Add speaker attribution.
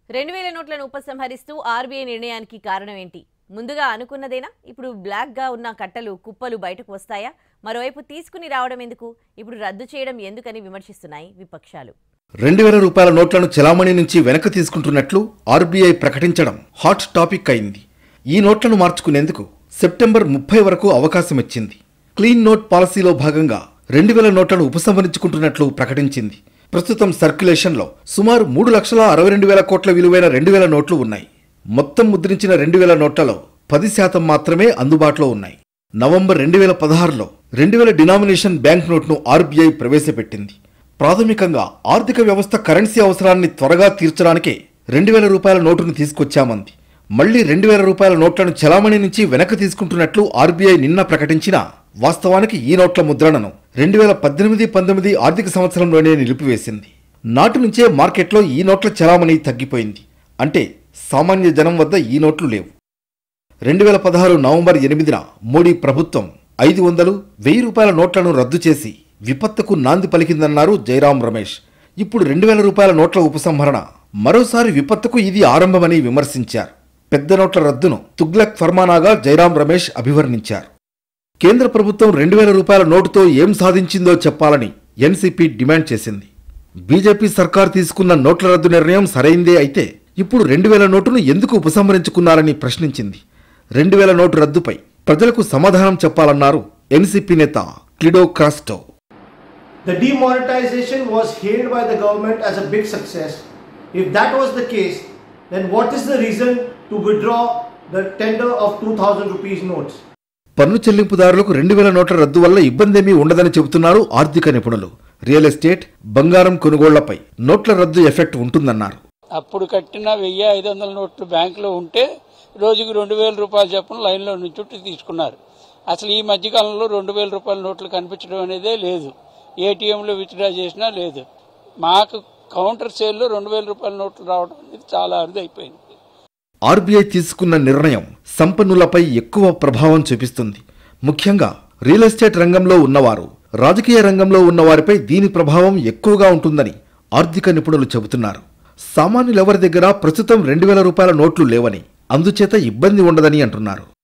Speaker 1: 2000 నోట్లను ఉపసంహరిస్తూ ఆర్బీఐ నిర్ణయానికి కారణం ఏంటి? ముందుగా అనుకున్నదేనా? ఇప్పుడు బ్లాక్ గా ఉన్న కట్టలు కుప్పలు బయటకు వస్తాయా? మరోవైపు తీసుకుని రావడం ఎందుకు? ఇప్పుడు రద్దు చేయడం ఎందుకని విమర్శిస్తున్నాయి విపక్షాలు.
Speaker 2: 2000 రూపాయల నోట్లను చెలామణి నుంచి వెనక్కి తీసుకుంటున్నట్లు ఆర్బీఐ ప్రకటించడం హాట్ టాపిక్ అయింది. ఈ నోట్లను మార్చుకునేందుకు సెప్టెంబర్ 30 వరకు అవకాశం ఇచ్చింది. క్లీన్ నోట్ పాలసీలో భాగంగా 2000 నోట్లను ఉపసంహరించుకుంటున్నట్లు ప్రకటించింది. ప్రస్తుతం సర్క్యులేషన్లో సుమారు 3,62,000 కోట్ల విలువైన 2000 నోట్లు ఉన్నాయి. మొత్తం ముద్రించిన 2000 నోట్లలో 10% మాత్రమే అందుబాటులో ఉన్నాయి. నవంబర్ 2016లో 2000 డినామినేషన్ బ్యాంక్ నోట్ను ఆర్బీఐ ప్రవేశపెట్టింది. ప్రాథమికంగా ఆర్థిక వ్యవస్థ కరెన్సీ అవసరాన్ని త్వరగా తీర్చడానికే 2000 రూపాయల నోటును తీసుకొచ్చామంది. మళ్లీ 2000 రూపాయల నోట్లను చెలామణి నుంచి వెనక్కి తీసుకుంటున్నట్లు ఆర్బీఐ నిన్న ప్రకటించినా వాస్తవానికి ఈ నోట్ల ముద్రణను 2018-19 ఆర్థిక సంవత్సరంలోనే నిలిపివేసింది. నాటి నుంచే మార్కెట్లో ఈ నోట్ల చెలామణి తగ్గిపోయింది. అంటే సామాన్య జనం వద్ద ఈ నోట్లు లేవు. 2016 నవంబర్ 8న మోడీ ప్రభుత్వం 500, 1000 రూపాయల నోట్లను రద్దు చేసి విపత్తుకు నాంది పలికిందన్నారు జైరాం రమేష్. ఇప్పుడు 2000 రూపాయల నోట్ల ఉపసంహరణ మరోసారి విపత్తుకు ఇది ఆరంభమని విమర్శించారు. పెద్ద నోట్ల రద్దును తుగ్లక్ ఫర్మానాగా జైరాం రమేష్ అభివర్ణించారు. కేంద్ర ప్రభుత్వం 2000 రూపాయల నోటుతో ఏం సాధించిందో చెప్పాలని ఎన్సీపీ డిమాండ్ చేసింది. బీజేపీ సర్కార్ తీసుకున్న నోట్ల రద్దు నిర్ణయం సరైందే అయితే ఇప్పుడు 2000 నోటును ఎందుకు ఉపసంహరించుకున్నారని ప్రశ్నించింది. 2000 నోటు రద్దుపై ప్రజలకు సమాధానం చెప్పాలన్నారు ఎన్సీపీ నేత క్లిడో Crasto.
Speaker 3: The demonetization was hailed by the government as a big success. If that was the case, then what is the reason to withdraw the tender of 2000 rupees notes?
Speaker 2: పన్ను చెల్లింపుదారులకు 2000 నోట్ల రద్దు వల్ల ఇబ్బందేమీ ఉండదని చెబుతున్నారు ఆర్థిక నిపుణులు. రియల్ ఎస్టేట్, బంగారం కొనుగోళ్లపై నోట్ల రద్దు ఎఫెక్ట్ ఉంటుందన్నారు.
Speaker 4: అప్పుడు కట్టిన 1500 నోట్లు బ్యాంకులో ఉంటే రోజుకు 2000 రూపాయలు చొప్పున లైన్లో నుంచి తీసుకున్నారు. అసలు ఈ మధ్యకాలంలో 2000 రూపాయల నోట్లు కనిపించడం అనేదే లేదు. ఏటీఎంలో విత్డ్రా చేసినా లేదు. మాకు కౌంటర్ సేల్లో 2000 రూపాయల నోట్లు రావడం అనేది చాలా అరుదైపోయింది.
Speaker 2: ఆర్బీఐ తీసుకున్న నిర్ణయం సంపన్నులపై ఎక్కువ ప్రభావం చూపిస్తుంది. ముఖ్యంగా రియల్ ఎస్టేట్ రంగంలో ఉన్నవారు, రాజకీయ రంగంలో ఉన్నవారిపై దీని ప్రభావం ఎక్కువగా ఉంటుందని ఆర్థిక నిపుణులు చెబుతున్నారు. సామాన్యులెవరి దగ్గర ప్రస్తుతం 2000 రూపాయల నోట్లు లేవని, అందుచేత ఇబ్బంది ఉండదని అంటున్నారు.